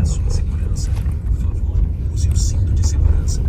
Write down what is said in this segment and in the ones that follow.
sua segurança. Por favor, use o cinto de segurança.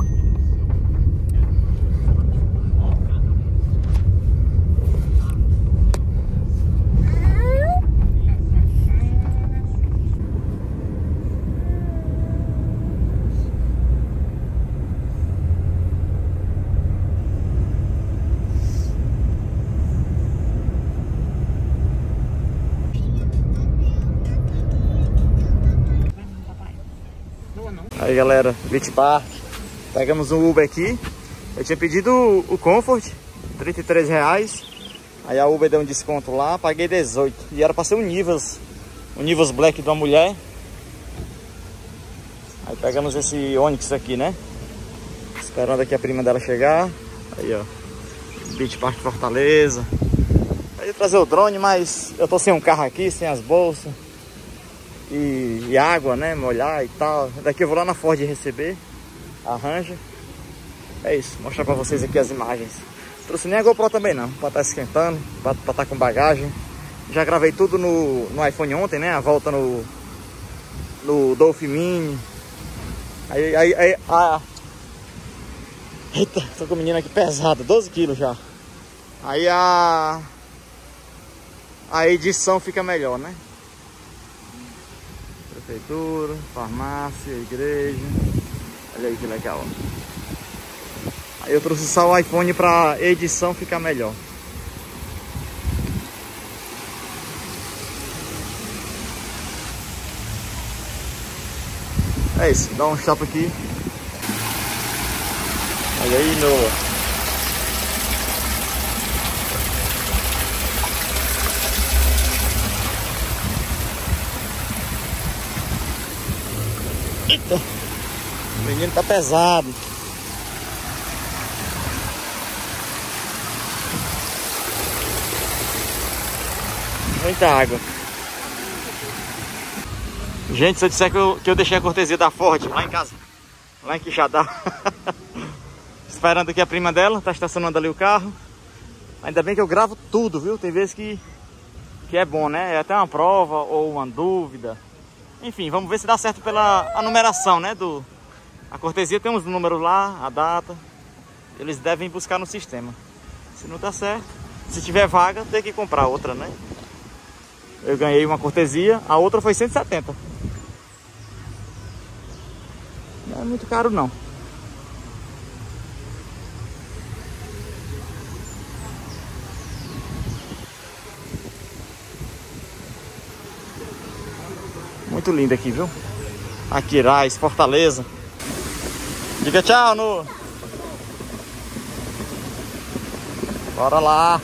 Aí galera, Beach Park, pegamos um Uber aqui. Eu tinha pedido o Comfort, R$33. Aí a Uber deu um desconto lá, paguei 18. E era pra ser um Nivus Black de uma mulher. Aí pegamos esse Onix aqui, né? Esperando aqui a prima dela chegar. Aí ó, Beach Park Fortaleza. Eu ia trazer o drone, mas eu tô sem um carro aqui, sem as bolsas. E água, né, molhar e tal. Daqui eu vou lá na Ford receber, arranja. É isso, mostrar pra vocês aqui as imagens. Trouxe nem a GoPro também não, pra estar esquentando, pra estar com bagagem. Já gravei tudo no iPhone ontem, né, a volta no Dolphin Mini. Eita, tô com o menino aqui pesado, 12 quilos já. Aí a edição fica melhor, né? Prefeitura, farmácia, igreja. Olha aí que legal. Aí eu trouxe só o iPhone para edição ficar melhor. É isso, dá um stop aqui. Olha aí, Noah. Eita, o menino tá pesado. Muita água. Gente, se eu disser que eu deixei a cortesia da Ford lá em casa, lá em Quixadá. Esperando aqui a prima dela, tá estacionando ali o carro. Ainda bem que eu gravo tudo, viu? Tem vezes que é bom, né? É até uma prova ou uma dúvida. Enfim, vamos ver se dá certo pela numeração, né? A cortesia tem uns números lá, a data. Eles devem buscar no sistema. Se não dá certo, se tiver vaga, tem que comprar outra, né? Eu ganhei uma cortesia, a outra foi 170. Não é muito caro não. Muito lindo aqui, viu? Aquiraz, Fortaleza. Diga tchau, Nu. Bora lá.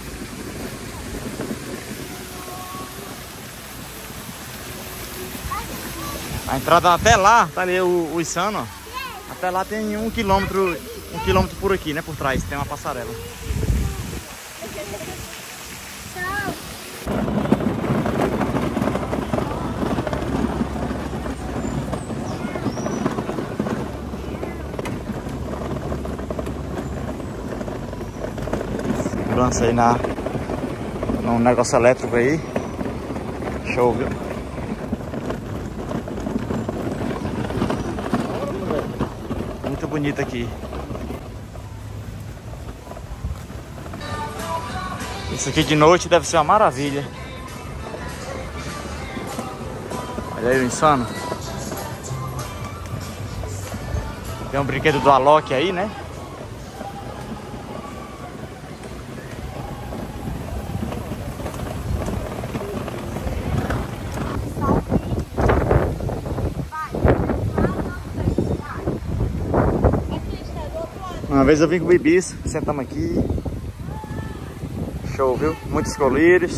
A entrada até lá, tá ali o Insano, ó. Até lá tem 1 quilômetro por aqui, né? Por trás, tem uma passarela. Segurança aí num negócio elétrico aí. Show, viu? Muito bonito aqui. Isso aqui de noite deve ser uma maravilha. Olha aí o Insano. Tem um brinquedo do Alok aí, né? Uma vez eu vim com o Bibis, sentamos aqui. Show, viu? Muitos colírios.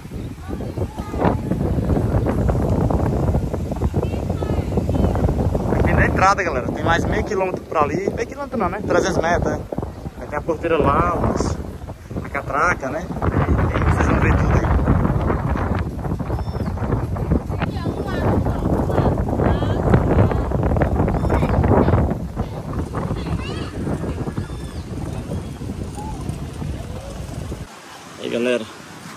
Aqui na entrada, galera, tem mais meio quilômetro por ali. Meio quilômetro não, né? 300 metros, né? Aí tem a porteira lá, a catraca, né? Aí vocês vão ver tudo aí. Aí galera,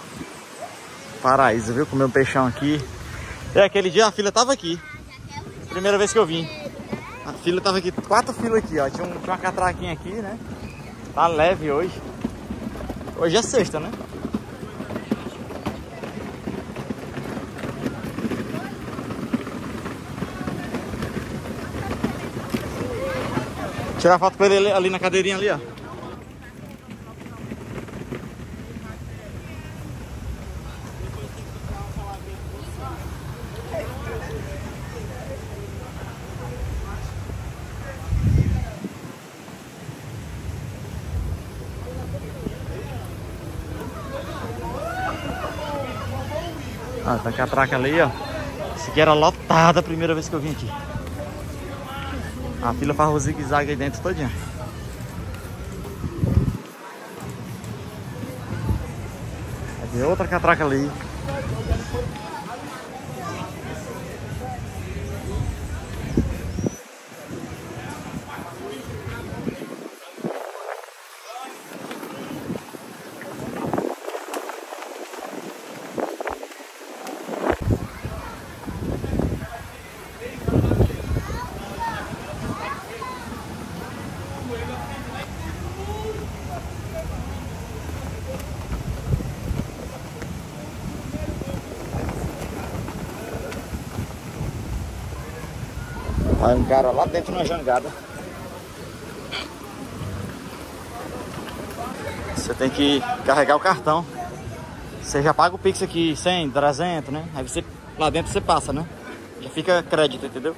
paraíso, viu? Comer um peixão aqui. É, aquele dia a filha tava aqui. primeira vez que eu vim. A fila tava aqui, 4 filas aqui, ó. Tinha uma catraquinha aqui, né? Tá leve hoje. Hoje é sexta, né? Tirar foto com ele ali na cadeirinha ali, ó. Ah, tá com a traca ali, ó. Esse aqui era lotada a primeira vez que eu vim aqui. A fila faz o zigue-zague aí dentro todinha. Aqui outra catraca ali. Vai um cara lá dentro na jangada. Você tem que carregar o cartão. Você já paga o Pix aqui, 100, 300, né? Aí você, lá dentro você passa, né? Já fica crédito, entendeu?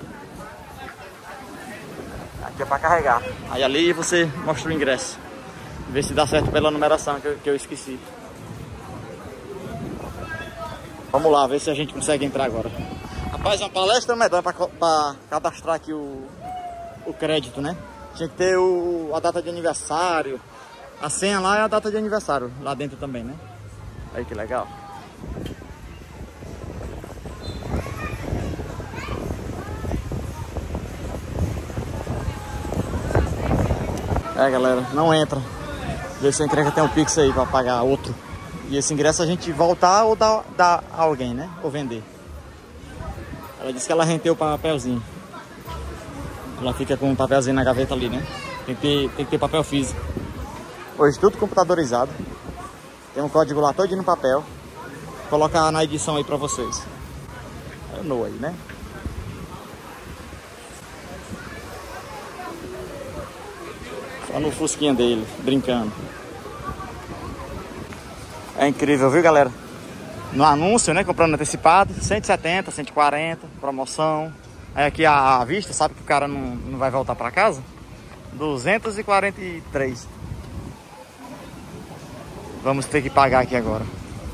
Aqui é pra carregar. Aí ali você mostra o ingresso. Vê se dá certo pela numeração que eu esqueci. Vamos lá, ver se a gente consegue entrar agora. Rapaz, uma palestra medonha pra cadastrar aqui o crédito, né? Tinha que ter a data de aniversário. A senha lá é a data de aniversário, lá dentro também, né? Aí que legal. É, galera, não entra. Vê se a entrega tem um Pix aí pra pagar outro. E esse ingresso a gente voltar ou dar a alguém, né? Ou vender. Ela disse que ela rentou o papelzinho. Ela fica com um papelzinho na gaveta ali, né? Tem que ter papel físico. Hoje tudo computadorizado. Tem um código lá todo no papel. Vou colocar na edição aí pra vocês. É o No aí, né? Só no fusquinha dele, brincando. É incrível, viu, galera? No anúncio, né? Comprando antecipado, 170, 140, promoção. Aí aqui à vista, sabe que o cara não vai voltar pra casa? 243. Vamos ter que pagar aqui agora.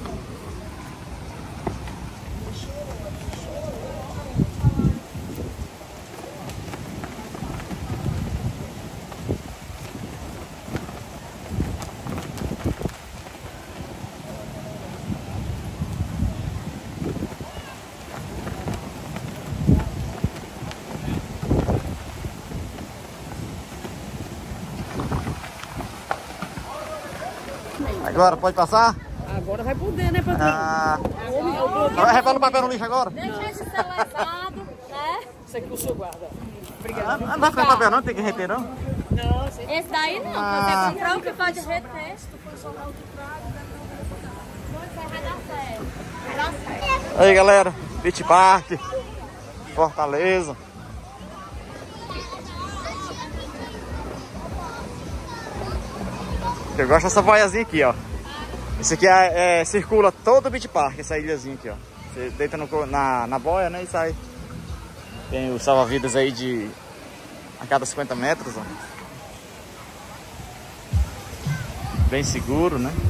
Agora, pode passar? Agora vai poder, né, Patrão? Vai levar o papel no lixo agora? Deixa esse ser levado, né? Isso aqui o senhor guarda. Obrigado. Não vai ficar papel não? Tem que reter não? Não, Esse daí não, você comprou o que pode reter. Vai dar certo. Vai dar certo. Aí, galera, Beach Park, Fortaleza. Eu gosto dessa boiazinha aqui, ó. Esse aqui circula todo o Beach Park, essa ilhazinha aqui, ó. Você deita na boia, né, e sai. Tem o salva-vidas aí a cada 50 metros, ó. Bem seguro, né?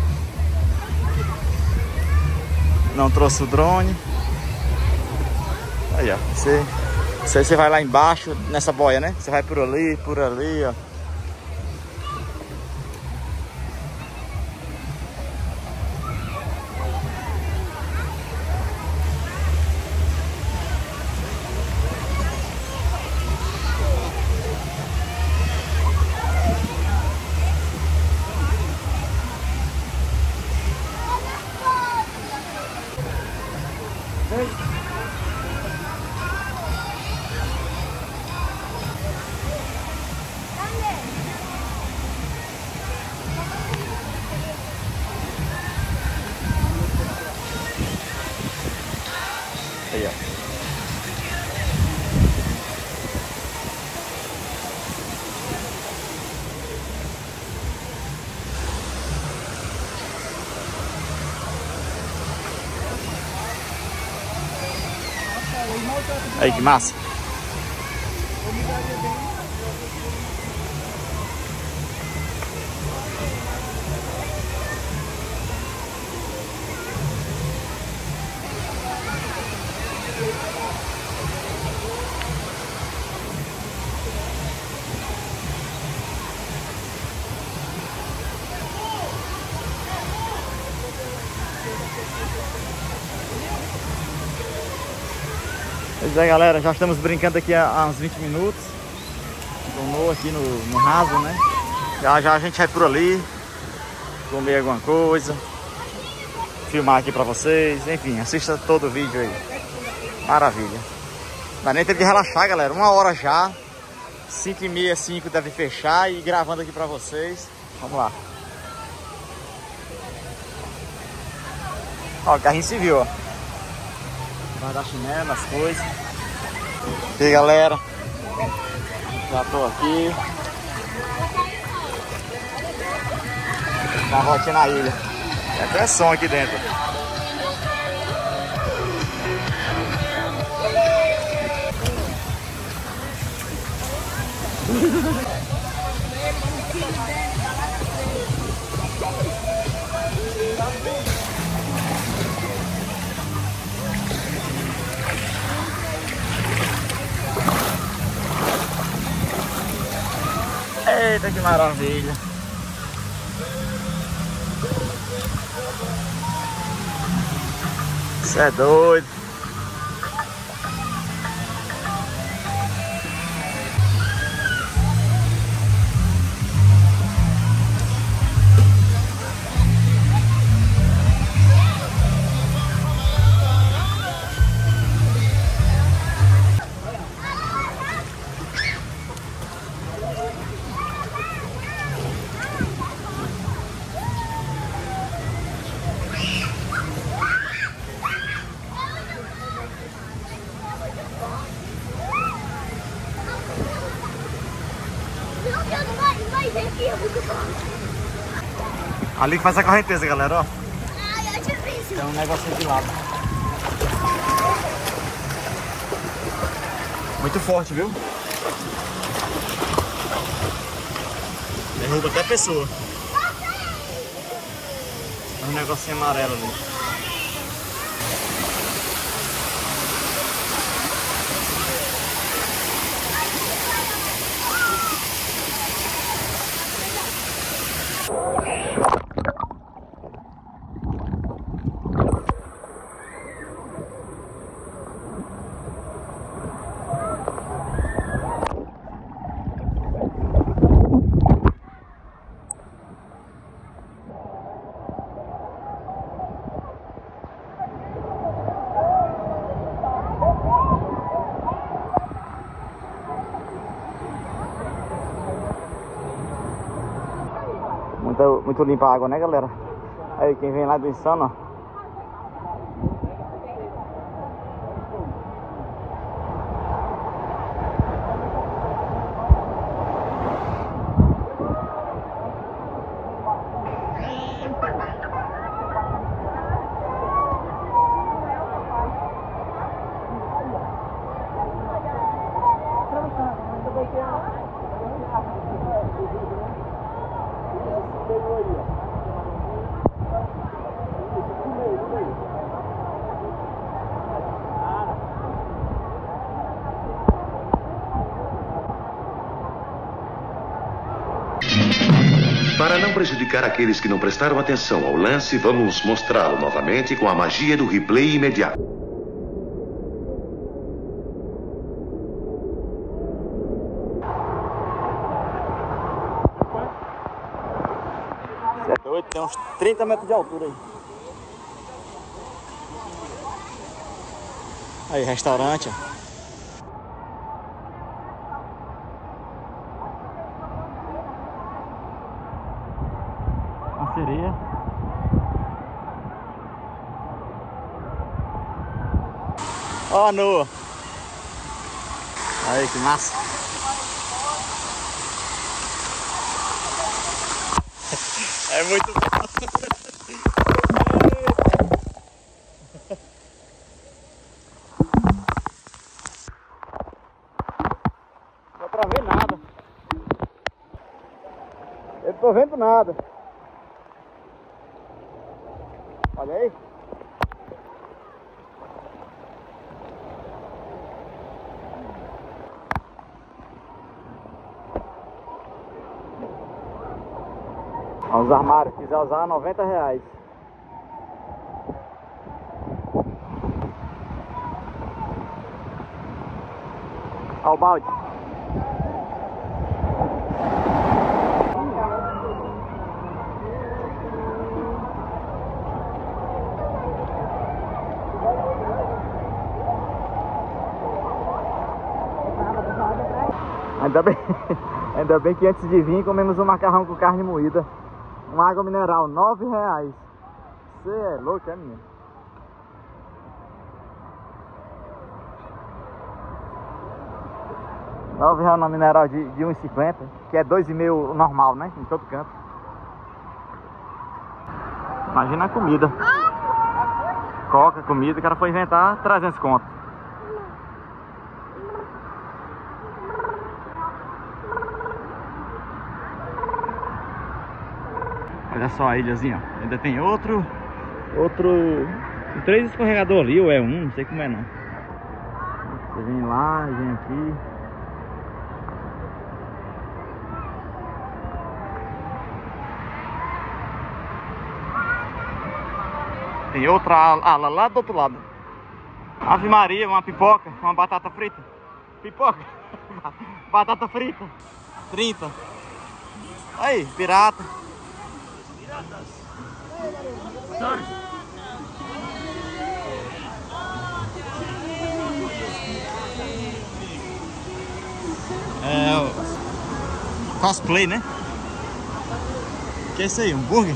Não trouxe o drone. Aí, ó. Você vai lá embaixo, nessa boia, né? Você vai por ali, ó. Aí, que massa. Pois é, galera, já estamos brincando aqui há uns 20 minutos. Tornou aqui no raso, né? Já a gente vai por ali comer alguma coisa, filmar aqui pra vocês. Enfim, assista todo o vídeo aí. Maravilha. Dá nem tempo de relaxar, galera. 1 hora já. 5h30, 5 deve fechar. E gravando aqui pra vocês. Vamos lá. Ó, o carrinho civil, ó. Guarda-chinelo, as coisas. E aí, galera, já tô aqui na voltinha na ilha. Tem até som aqui dentro. Eita, que maravilha! Isso é doido! Ali que faz a correnteza, galera, ó. Ai, é difícil. Tem um negocinho de lado. Muito forte, viu? Derruba até a pessoa. Tem um negocinho amarelo ali. Muito limpa a água, né, galera? Aí, quem vem lá do Insano, ó. Para não prejudicar aqueles que não prestaram atenção ao lance, vamos mostrá-lo novamente com a magia do replay imediato. Isso é doido, tem uns 30 metros de altura aí. Aí, restaurante, ó. Sereia. Ó a Noa. Aí, que massa. É muito bom. tô vendo nada. Olha aí. Olha os armários, se quiser usar, R$90. Olha o balde. Ainda bem que antes de vir comemos um macarrão com carne moída. Uma água mineral, R$9. Você é louco, é menino? R$9 na mineral de 1,50, que é 2,5 normal, né? Em todo canto. Imagina a comida. Coca, comida, o cara foi inventar 300 conto. Olha só a ilhazinha, ó. Ainda tem outro 3 escorregador ali, ou é um, não sei como é não. Você vem lá, vem aqui. Tem outra ala lá do outro lado. Ave Maria, uma pipoca, uma batata frita. Pipoca, batata frita, 30. Aí, pirata. É o cosplay, né? Que é isso aí, um hambúrguer?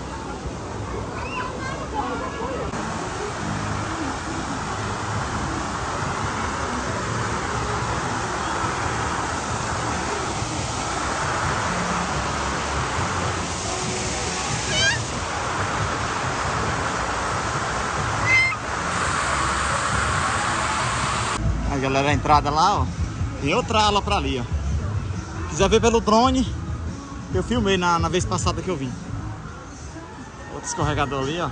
Galera, a entrada lá, ó, tem outra ala pra ali, ó. Se quiser ver pelo drone, eu filmei na vez passada que eu vim. Outro escorregador ali, ó.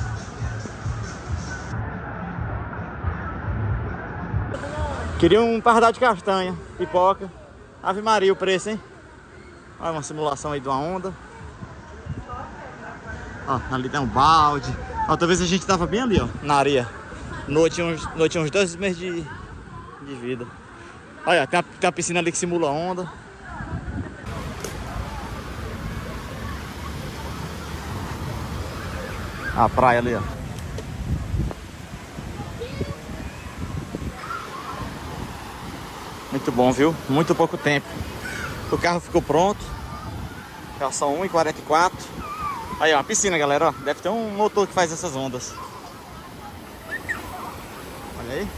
Queria um pardal de castanha, pipoca. Ave Maria o preço, hein? Olha uma simulação aí de uma onda. Ó, ali tem um balde. Ó, talvez a gente tava bem ali, ó, na areia. Noite uns 2 meses de vida. Olha, tem uma piscina ali que simula onda. A praia ali, ó. Muito bom, viu? Muito pouco tempo. O carro ficou pronto. Já são 1h44. Aí, ó, a piscina, galera, ó. Deve ter um motor que faz essas ondas. Olha aí.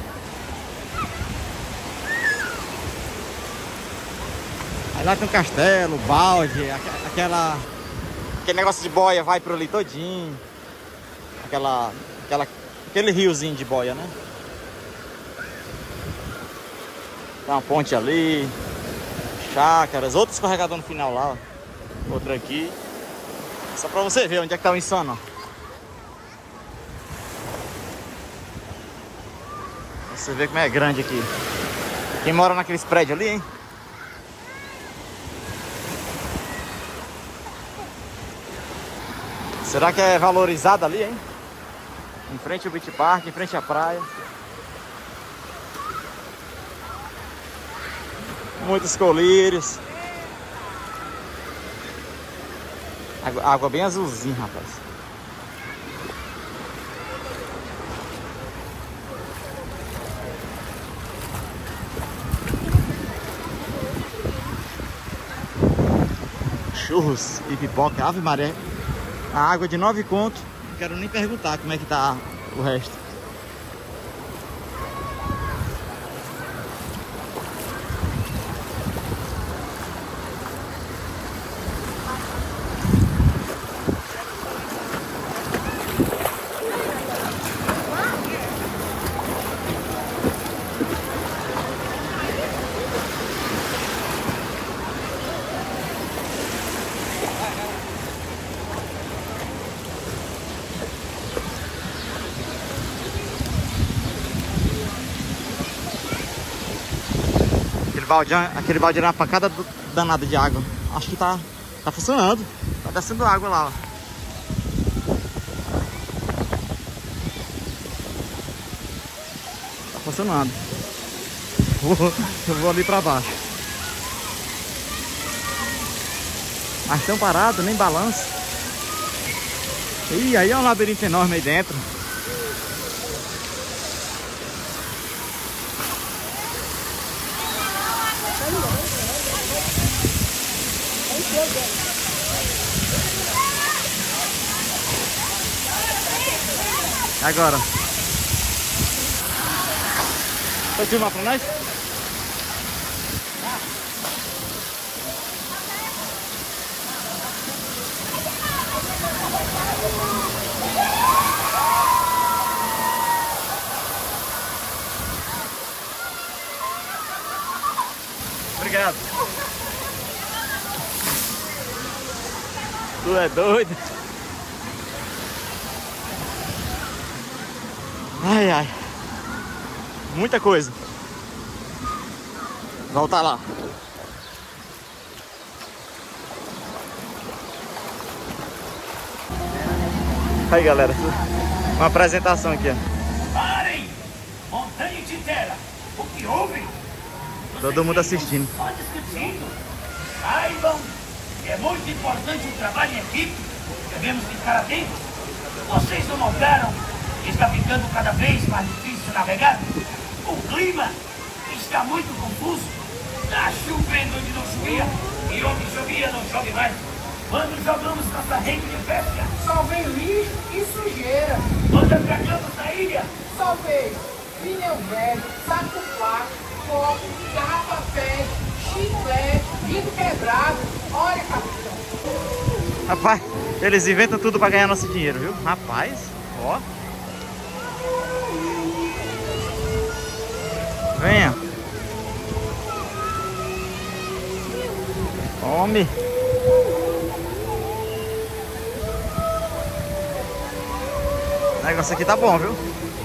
Aí lá tem um castelo, balde, aquele negócio de boia vai pro ali todinho. Aquele riozinho de boia, né? Tem uma ponte ali, chácaras, outro escorregador no final lá, ó. Outro aqui. Só pra você ver onde é que tá o Insano, ó. Você vê como é grande aqui. Quem mora naqueles prédios ali, hein? Será que é valorizado ali, hein? Em frente ao Beach Park, em frente à praia. Muitos colírios. Água bem azulzinha, rapaz. Churros e pipoca, Ave Maria. A água de 9 conto. Não quero nem perguntar como é que tá o resto. Aquele balde era uma pancada danada de água. Acho que tá funcionando. Tá descendo água lá, ó. Tá funcionando. Eu vou ali pra baixo. Mas tão parado, nem balança. Ih, aí é um labirinto enorme aí dentro. Agora. Vai filmar pra nós? Obrigado. Tu é doido? Ai, ai. Muita coisa. Voltar lá. Aí, galera. Uma apresentação aqui, ó. Parem! Montanha de terra! O que houve? Todo mundo assistindo. Só discutindo. Saibam que é muito importante o trabalho em equipe. Devemos ficar atentos. Vocês não notaram que está ficando cada vez mais difícil navegar? O clima está muito confuso. Está chovendo onde não chovia e onde chovia não chove mais. Quando jogamos nossa rede de pesca, Só vem lixo e sujeira. quando atracamos na ilha, Só veio pneu velho, saco plástico, copo, garrafa pet, chiclete, vidro quebrado. Olha, capitão. Rapaz, eles inventam tudo pra ganhar nosso dinheiro, viu? Rapaz, ó. Venha. Come. O negócio aqui tá bom, viu?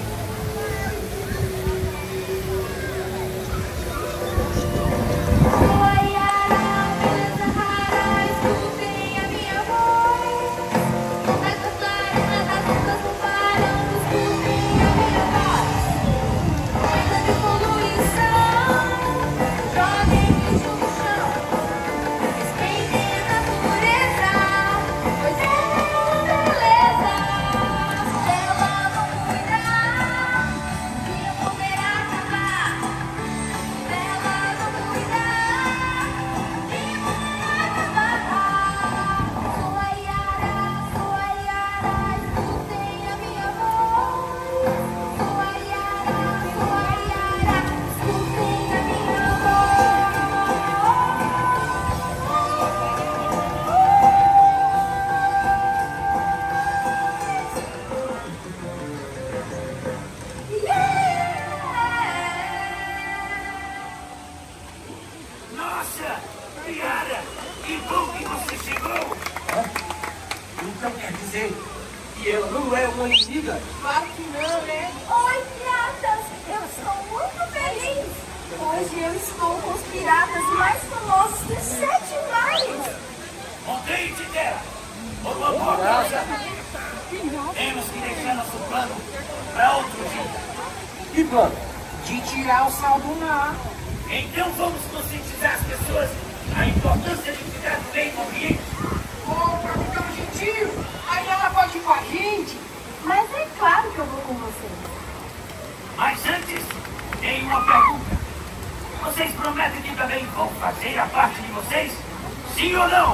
nossa, Yara, que bom que você chegou. Então quer dizer que ela não é uma inimiga? Claro que não, né? Oi, piratas! Eu estou muito feliz! Hoje eu estou com os piratas mais famosos dos 7 mares! Montanha de terra, por uma boa causa. Temos que deixar nosso plano para outro dia. Que plano? De tirar o sal do mar. Então vamos conscientizar as pessoas a importância de ficar no meio ambiente. Ô, capitão gentil, aí ela pode ir com a gente? Mas é claro que eu vou com vocês. Mas antes, tem uma pergunta. Vocês prometem que também vão fazer a parte de vocês? Sim ou não?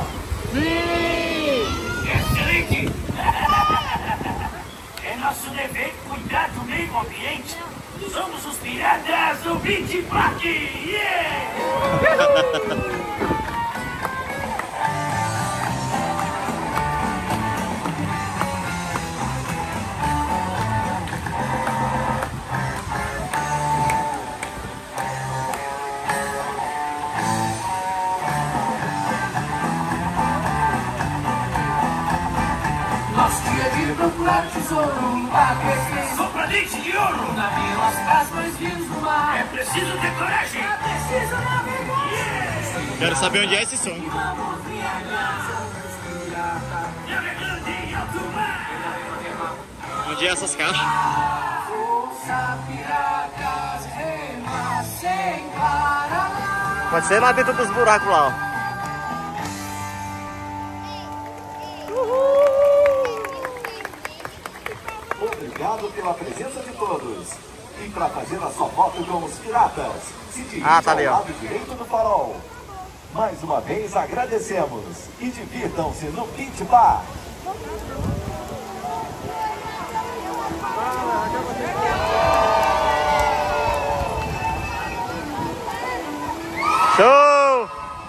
Sim! Excelente! É nosso dever cuidar do meio ambiente. Somos os piratas do Beach Park! Yeah! Nosso dia de procurar tesouro, emagrecer. Sopradente de ouro! Navio, as casas mais vindos do mar. É preciso ter coragem! É preciso navegar. Quero saber onde é esse som. Onde é essas caixas? Pode ser lá dentro dos buracos lá, ó. Obrigado pela presença de todos. E para fazer a sua foto com os piratas, se dirija tá ali, ao ó. lado direito do farol. Mais uma vez agradecemos e divirtam-se no Beach Bar. Show!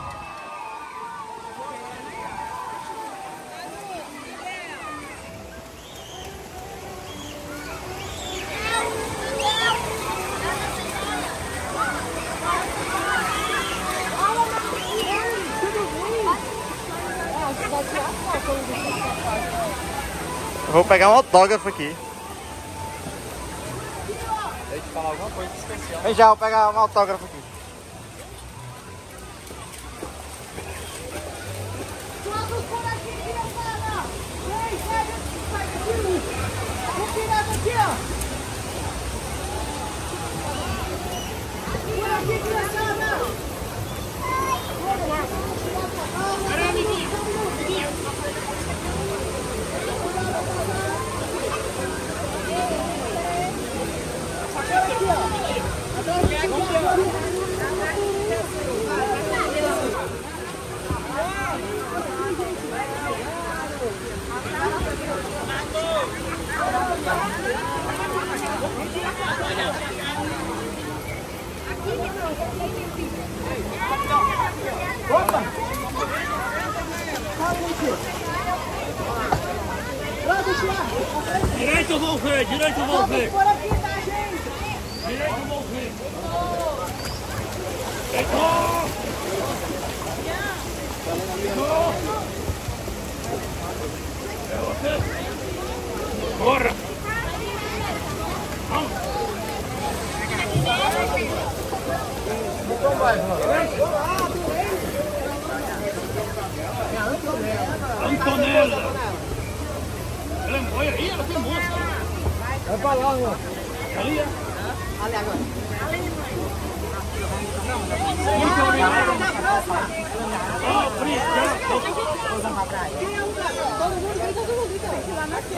Eu vou pegar um autógrafo aqui. Deixa eu te falar alguma coisa especial. Vem já, vou pegar um autógrafo aqui. Direito, vou ver, direito, vou ver. Por aqui, tá, gente? Direito, vou ver. Bora! Antonella! Ela olha aí, ela tem moça. Vai pra lá, amor. Ali, é? Ali agora. Muito obrigado. Obrigado. Todo mundo grita. Lá na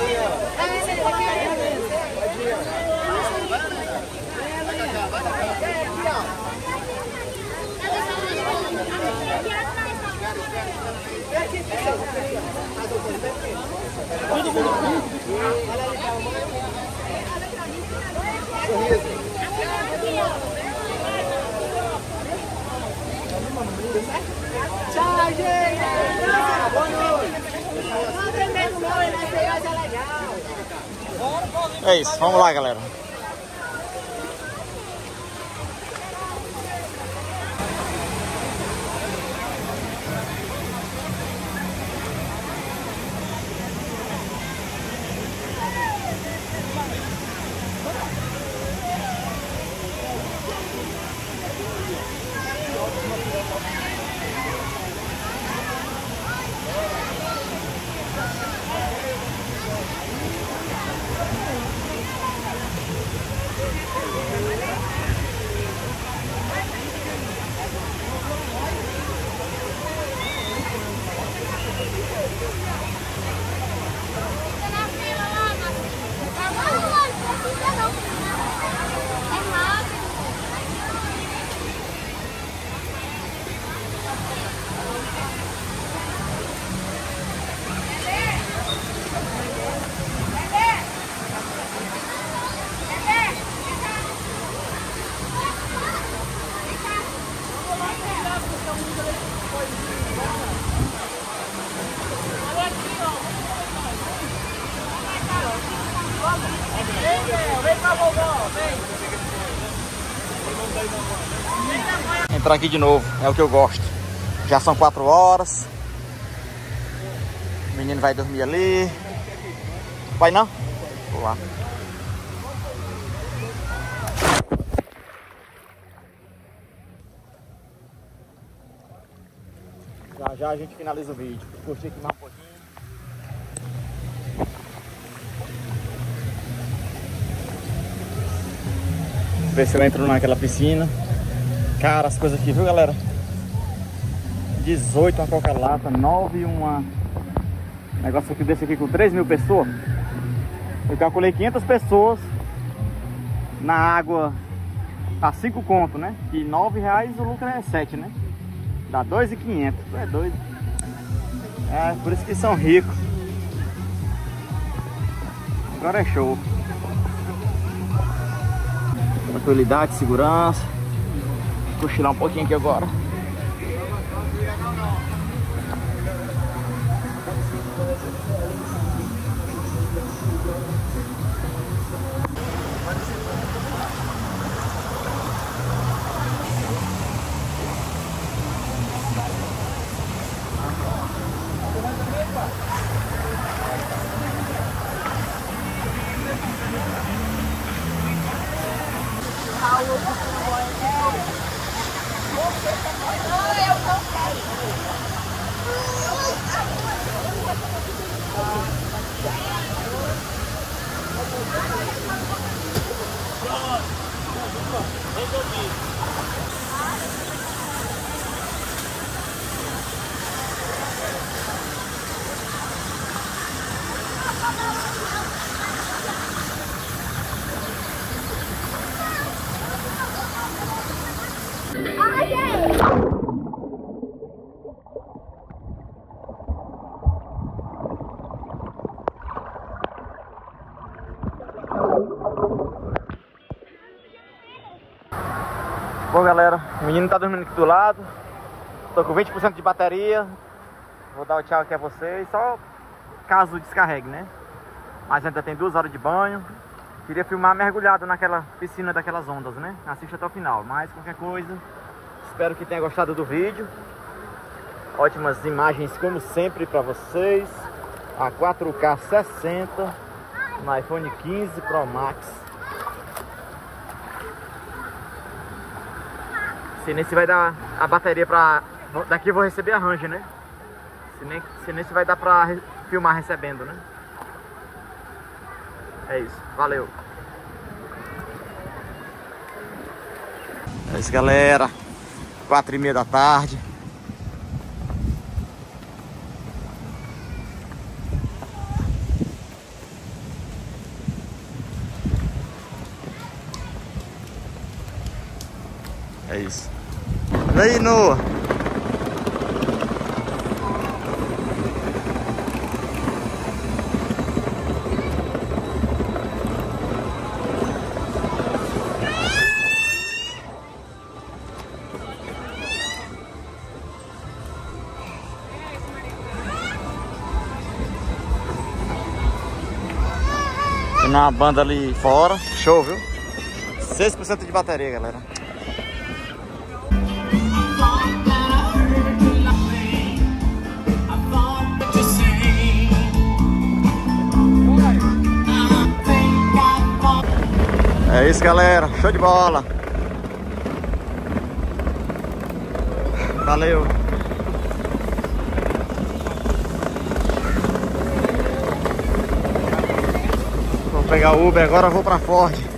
tchau, gente! Boa noite! É isso, vamos lá, galera. Entrar aqui de novo, é o que eu gosto. Já são 4 horas. O menino vai dormir ali. Vai não? Vou lá. Já já a gente finaliza o vídeo. Curtir aqui mais um pouquinho. Ver se eu entro naquela piscina. Cara, as coisas aqui, viu, galera? 18 uma coca-lata, 9 uma... Negócio aqui desse aqui com 3.000 pessoas. Eu calculei 500 pessoas na água a 5 conto, né? E R$9 o lucro é 7, né? Dá 2.500. É doido. É, por isso que são ricos. Agora é show. Tranquilidade, segurança. Vou cochilar um pouquinho aqui agora. Bom, galera, o menino tá dormindo aqui do lado. Tô com 20% de bateria. Vou dar o tchau aqui a vocês, só caso descarregue, né? Mas ainda tem 2 horas de banho. Queria filmar mergulhado naquela piscina daquelas ondas, né? Assista até o final. Mas qualquer coisa, espero que tenha gostado do vídeo. Ótimas imagens como sempre pra vocês. A 4K 60 no iPhone 15 Pro Max. Se nem se vai dar a bateria pra... Daqui eu vou receber a Ranger, né? Se nem se vai dar pra filmar recebendo, né? É isso, valeu. É isso, galera. 4h30 da tarde. É isso. E aí, Noah? Tem uma banda ali fora. Show, viu? 6% de bateria, galera. É isso, galera. Show de bola. Valeu. Vou pegar o Uber agora, vou pra Ford.